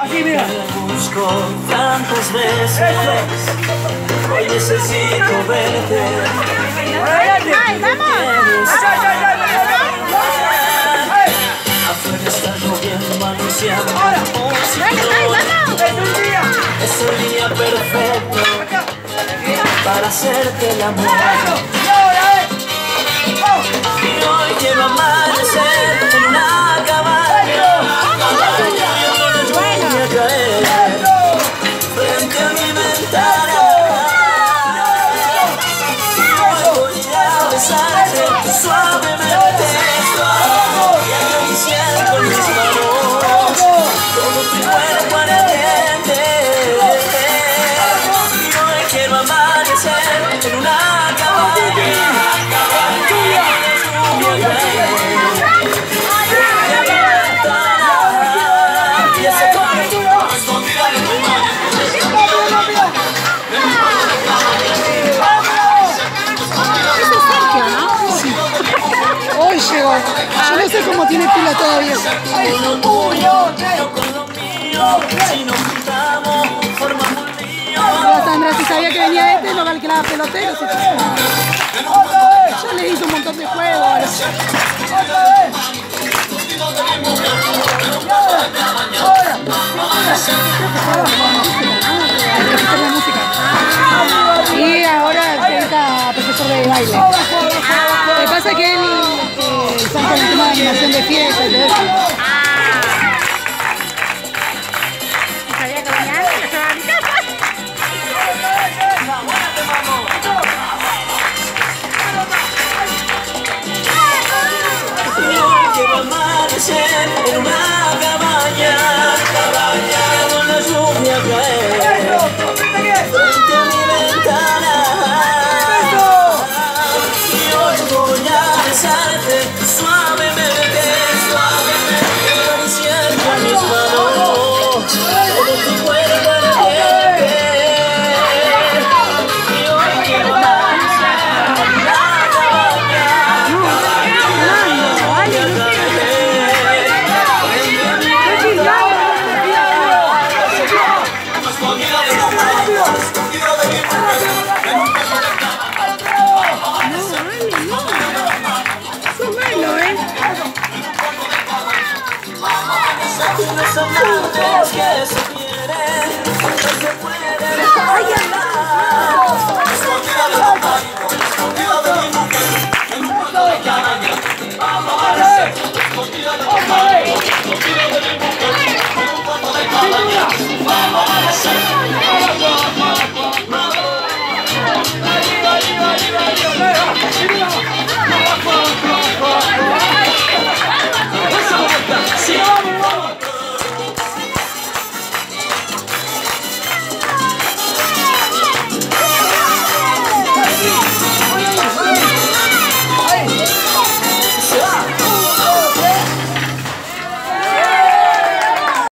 Así, mira. Te busco tantas veces. Hoy necesito verte. ¡Ay, vamos! Afuera está lloviendo, anunciando. ¡Ay, vamos! ¡Es un día! Es el día perfecto para hacerte el amor. ¡Y ahora, Y hoy quiero amanecer en una cabaña, viendo la lluvia caer frente a mi ventana. Y voy a besarte suavemente y acariciar con mis manos todo tu cuerpo ardiente. Y hoy quiero amanecer en una cabaña. Hoy llegó. Yo no sé cómo tiene pila todavía. Con lo tuyo, yo con lo mío, si nos juntamos, formamos un lío. La Sandra, si sabía que venía este, no calculaba peloteros. Yo le hice un montón de juegos. Y ahora está profesor de baile. Lo que pasa es que él está con el tema de animación de fiesta y todo eso. ¿Sabía que venía antes? ¿Se va a mi casa? Quiero amanecer en una cabaña, con la lluvia caer frente a mi ventana. Y hoy voy a besarte suavemente, y acariciar con mis manos todo tu cuerpo ardiente. Y hoy quiero amanecer en una cabaña. Los amantes que se quieren no se pueden.